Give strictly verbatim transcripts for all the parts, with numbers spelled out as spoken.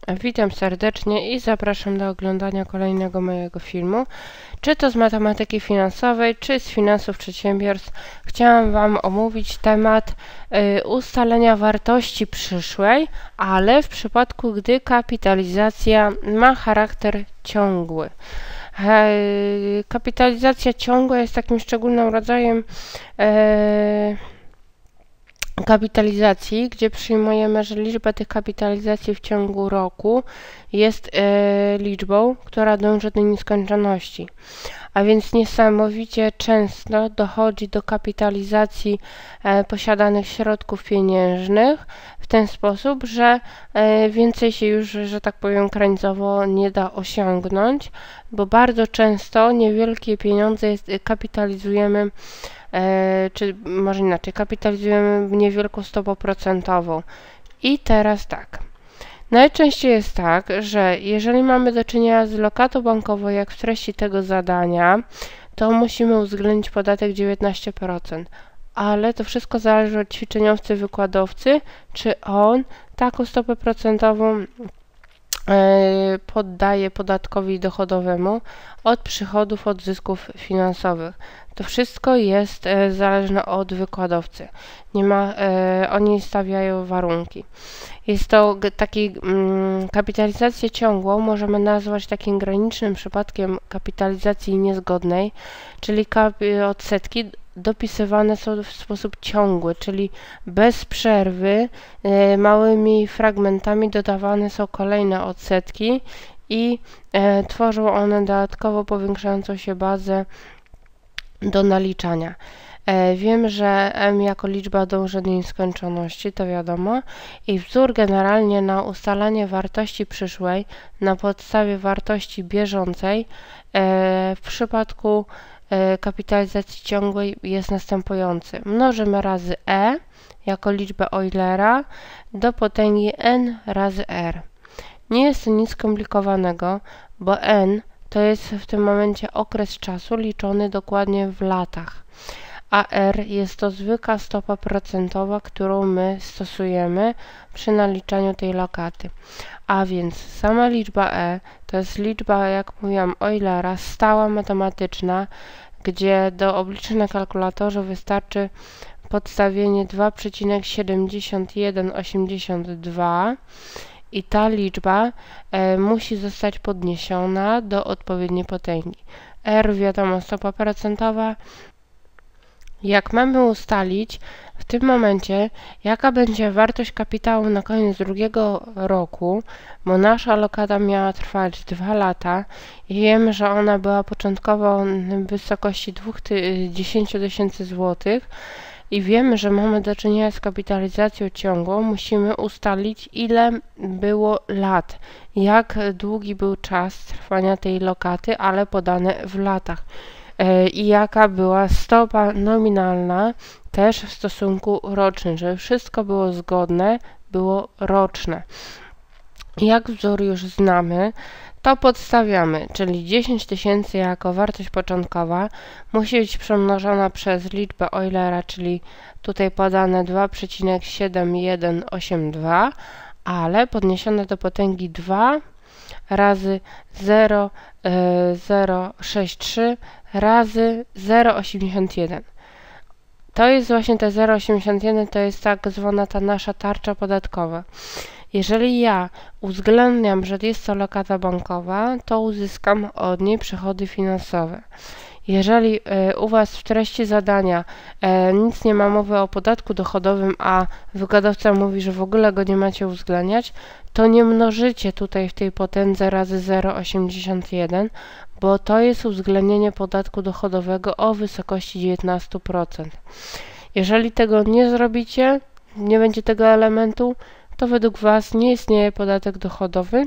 Witam serdecznie i zapraszam do oglądania kolejnego mojego filmu. Czy to z matematyki finansowej, czy z finansów przedsiębiorstw. Chciałam Wam omówić temat y, ustalenia wartości przyszłej, ale w przypadku, gdy kapitalizacja ma charakter ciągły. E, kapitalizacja ciągła jest takim szczególnym rodzajem e, kapitalizacji, gdzie przyjmujemy, że liczba tych kapitalizacji w ciągu roku jest e, liczbą, która dąży do nieskończoności. A więc niesamowicie często dochodzi do kapitalizacji e, posiadanych środków pieniężnych w ten sposób, że e, więcej się już, że tak powiem, krańcowo nie da osiągnąć, bo bardzo często niewielkie pieniądze jest, kapitalizujemy E, czy może inaczej, kapitalizujemy w niewielką stopą procentową. I teraz tak. Najczęściej jest tak, że jeżeli mamy do czynienia z lokatą bankową, jak w treści tego zadania, to musimy uwzględnić podatek dziewiętnaście procent. Ale to wszystko zależy od ćwiczeniowcy, wykładowcy, czy on taką stopę procentową poddaje podatkowi dochodowemu od przychodów, od zysków finansowych. To wszystko jest e, zależne od wykładowcy. Nie ma, e, oni stawiają warunki. Jest to taki mm, kapitalizację ciągłą możemy nazwać takim granicznym przypadkiem kapitalizacji niezgodnej, czyli odsetki dopisywane są w sposób ciągły, czyli bez przerwy, e, małymi fragmentami dodawane są kolejne odsetki i e, tworzą one dodatkowo powiększającą się bazę do naliczania. E, wiem, że m jako liczba dąży do nieskończoności, to wiadomo, i wzór generalnie na ustalanie wartości przyszłej na podstawie wartości bieżącej e, w przypadku e, kapitalizacji ciągłej jest następujący. Mnożymy razy e jako liczbę Eulera do potęgi n razy r. Nie jest to nic skomplikowanego, bo n to jest w tym momencie okres czasu liczony dokładnie w latach, a r jest to zwykła stopa procentowa, którą my stosujemy przy naliczaniu tej lokaty. A więc sama liczba e to jest liczba, jak mówiłam, Eulera, stała matematyczna, gdzie do obliczenia na kalkulatorze wystarczy podstawienie dwa przecinek siedemdziesiąt jeden osiemdziesiąt dwa i ta liczba e, musi zostać podniesiona do odpowiedniej potęgi. R, wiadomo, stopa procentowa. Jak mamy ustalić w tym momencie, jaka będzie wartość kapitału na koniec drugiego roku, bo nasza lokata miała trwać dwa lata i wiemy, że ona była początkowo w wysokości dziesięć tysięcy złotych, i wiemy, że mamy do czynienia z kapitalizacją ciągłą, musimy ustalić, ile było lat, jak długi był czas trwania tej lokaty, ale podane w latach, i jaka była stopa nominalna też w stosunku rocznym, żeby wszystko było zgodne, było roczne. Jak wzór już znamy, to podstawiamy, czyli dziesięć tysięcy jako wartość początkowa musi być przemnożona przez liczbę Eulera, czyli tutaj podane dwa przecinek siedem jeden osiem dwa, ale podniesione do potęgi dwa razy zero przecinek zero sześć trzy razy zero przecinek osiemdziesiąt jeden. To jest właśnie te zero przecinek osiemdziesiąt jeden, to jest tak zwana ta nasza tarcza podatkowa. Jeżeli ja uwzględniam, że jest to lokata bankowa, to uzyskam od niej przychody finansowe. Jeżeli y, u Was w treści zadania y, nic nie ma mowy o podatku dochodowym, a wykładowca mówi, że w ogóle go nie macie uwzględniać, to nie mnożycie tutaj w tej potędze razy zero przecinek osiemdziesiąt jeden, bo to jest uwzględnienie podatku dochodowego o wysokości dziewiętnaście procent. Jeżeli tego nie zrobicie, nie będzie tego elementu, to według Was nie istnieje podatek dochodowy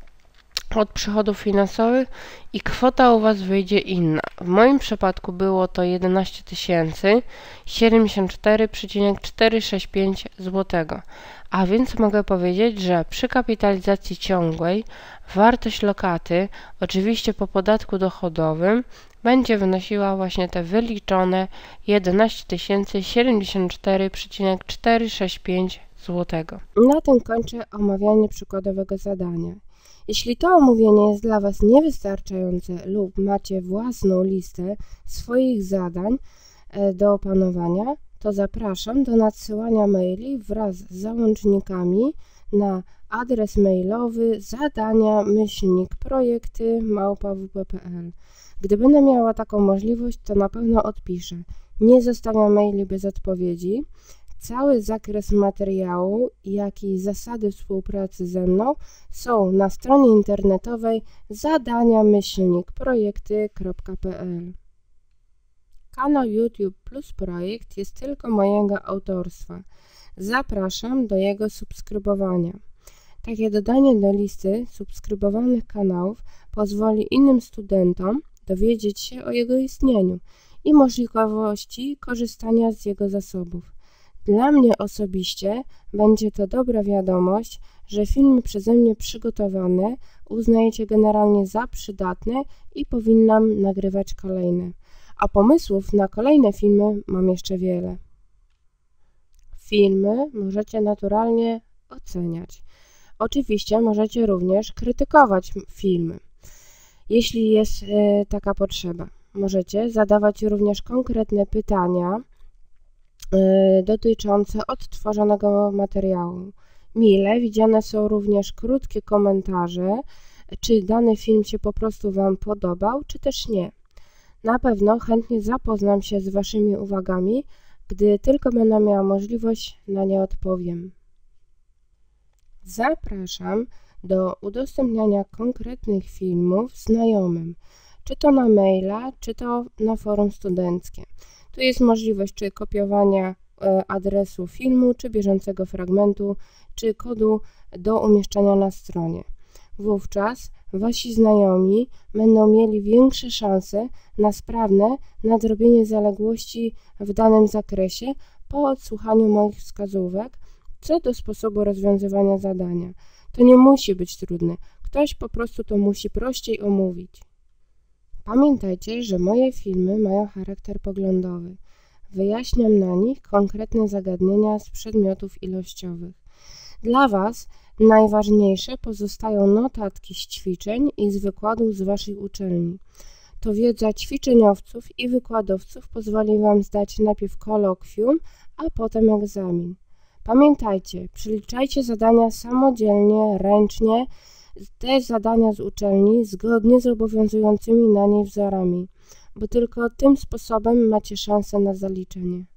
od przychodów finansowych i kwota u Was wyjdzie inna. W moim przypadku było to jedenaście tysięcy siedemdziesiąt cztery przecinek czterysta sześćdziesiąt pięć złotego. A więc mogę powiedzieć, że przy kapitalizacji ciągłej wartość lokaty, oczywiście po podatku dochodowym, będzie wynosiła właśnie te wyliczone jedenaście tysięcy siedemdziesiąt cztery przecinek czterysta sześćdziesiąt pięć złotego. Na tym kończę omawianie przykładowego zadania. Jeśli to omówienie jest dla Was niewystarczające lub macie własną listę swoich zadań do opanowania, to zapraszam do nadsyłania maili wraz z załącznikami na adres mailowy zadania myślnik projekty małpa w p kropka p l. Gdy będę miała taką możliwość, to na pewno odpiszę. Nie zostawiam maili bez odpowiedzi. Cały zakres materiału, jak i zasady współpracy ze mną są na stronie internetowej zadania myślnik projekty kropka p l. Kanał YouTube Plus Projekt jest tylko mojego autorstwa. Zapraszam do jego subskrybowania. Takie dodanie do listy subskrybowanych kanałów pozwoli innym studentom dowiedzieć się o jego istnieniu i możliwości korzystania z jego zasobów. Dla mnie osobiście będzie to dobra wiadomość, że filmy przeze mnie przygotowane uznajecie generalnie za przydatne i powinnam nagrywać kolejne. A pomysłów na kolejne filmy mam jeszcze wiele. Filmy możecie naturalnie oceniać. Oczywiście możecie również krytykować filmy, jeśli jest e, taka potrzeba. Możecie zadawać również konkretne pytania e, dotyczące odtworzonego materiału. Mile widziane są również krótkie komentarze, czy dany film się po prostu Wam podobał, czy też nie. Na pewno chętnie zapoznam się z Waszymi uwagami, gdy tylko będę miała możliwość, na nie odpowiem. Zapraszam do udostępniania konkretnych filmów znajomym, czy to na maila, czy to na forum studenckie. Tu jest możliwość czy kopiowania adresu filmu, czy bieżącego fragmentu, czy kodu do umieszczenia na stronie. Wówczas Wasi znajomi będą mieli większe szanse na sprawne nadrobienie zaległości w danym zakresie po odsłuchaniu moich wskazówek co do sposobu rozwiązywania zadania. To nie musi być trudne, ktoś po prostu to musi prościej omówić. Pamiętajcie, że moje filmy mają charakter poglądowy. Wyjaśniam na nich konkretne zagadnienia z przedmiotów ilościowych. Dla Was najważniejsze pozostają notatki z ćwiczeń i z wykładów z Waszej uczelni. To wiedza ćwiczeniowców i wykładowców pozwoli Wam zdać najpierw kolokwium, a potem egzamin. Pamiętajcie, przeliczajcie zadania samodzielnie, ręcznie, te zadania z uczelni zgodnie z obowiązującymi na niej wzorami, bo tylko tym sposobem macie szansę na zaliczenie.